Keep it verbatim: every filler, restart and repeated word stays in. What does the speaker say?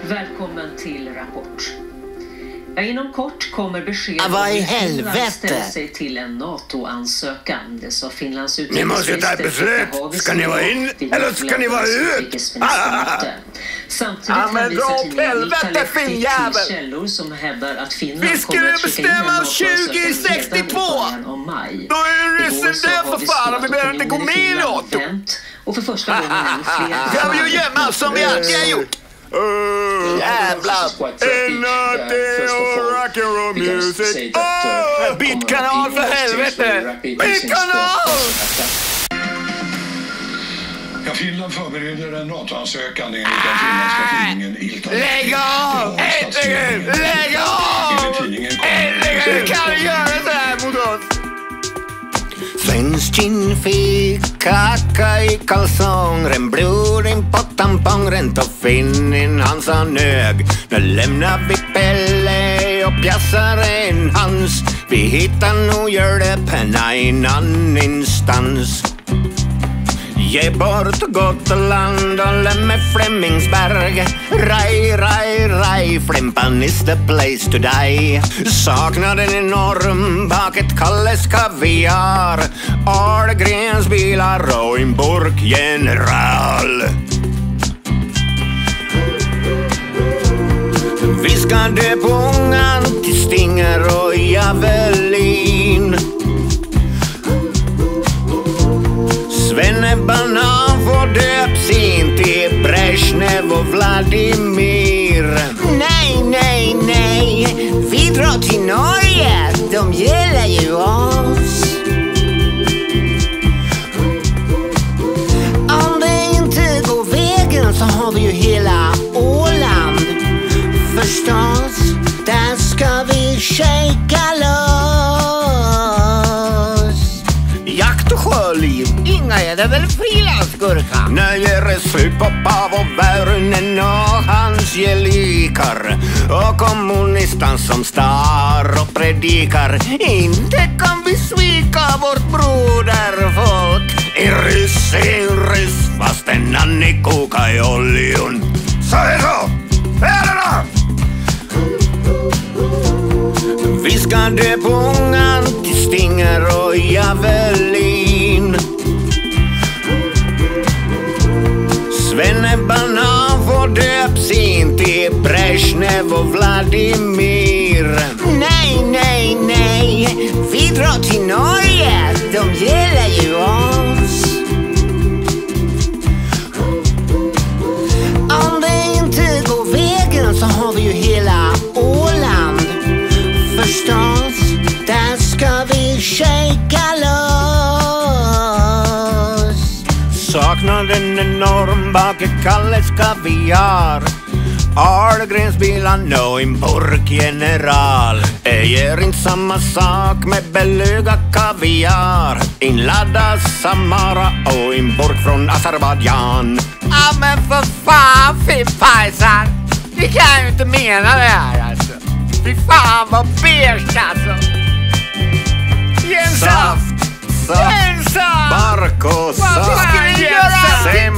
Välkommen till Rapport. Ja, inom kort kommer besked om vad i att Finland helvete? ställer sig till en NATO-ansökan. Det sa Finlands Ni måste ta ett beslut. Ska ni vara in eller ska ni vara ut? Samtidigt ja, men dra åt helvete, Finnjävel! källor som hävdar att Finland Vi skulle bestämma tjugo sextiotvå! Då är ryssen död för fan och vi behöver inte gå med i NATO! Och för första gången är fler... Kan vi ju gömma som vi alltid har gjort! Uh, Jävlar! Rock'n'roll music! Oh, Bitkanal för helvete! Bitkanal! Ja, Finland förbereder en NATO-ansökan enligt den finländska tidningen Ilta. Lägg av! Äntligen! Lägg av! Äntligen! Du kan göra så här mot oss! Svensk kinnfick, kaka i kalsongen, bloding på tampongen, toffinen han sa nög. Nu lämnar vi Pelle och pjassaren hans. Vi hittar nog Jördepenna i en annan instans. Ge bort Gotland och lämna Flemingsberg. Raj, raj, raj, Flimpan is the place to die. Saknaden enorm bak ett Kalles kaviar, Ahlgrens bilar och en burk General. Vi ska dö på ångan till Stinger och Javelin. Svenne Banan får döps in till Brezhnev och Vladimir. Nej, nej, nej, vi drar till Norge, de gillar ju oss. Om det inte går vägen så har vi ju hela Åland. Förstås, där ska vi shaka loss. Jakt och sjöliv, inga är det väl frilansgurka. Nöjer är slut på Paavo Väyrynen och hans gelikar. Och kommunistan som star och predikar. Inte kan vi svika vårt broderfolk. En ryss är en ryss fast en annan koka i oljon. Så är det så! Är det då? Vi ska dö på ångan till Stinger och Javelin. Svenne Banan får döps in till Brezhnev och Vladimir. Nej, nej, nej, vi drar till Norge, de gillar ju oss. Om det inte går vägen så har vi ju hela Åland. Förstås, där ska vi shaka loss. Saknaden enorm bak ett Kalles kaviar, Ahlgrens bilar och en burk General. Det gör inte samma sak med beluga kaviar, en laddad Samara och en burk från Azerbaijan. Ja men för fan, fimpajsar, vi kan ju inte mena det här alltså. Fy fan vad beige alltså. Ge en saft. Saft, En saft. bark och Vad saft. ska vi göra?